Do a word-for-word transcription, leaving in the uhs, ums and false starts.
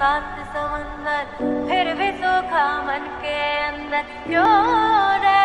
सात समंदर फिर भी सूखा मन के अंदर क्यों रह